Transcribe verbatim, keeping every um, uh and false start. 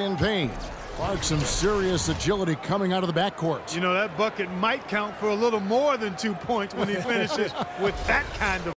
in pain. Clark, some serious agility coming out of the backcourt. You know, that bucket might count for a little more than two points when he finishes with that kind of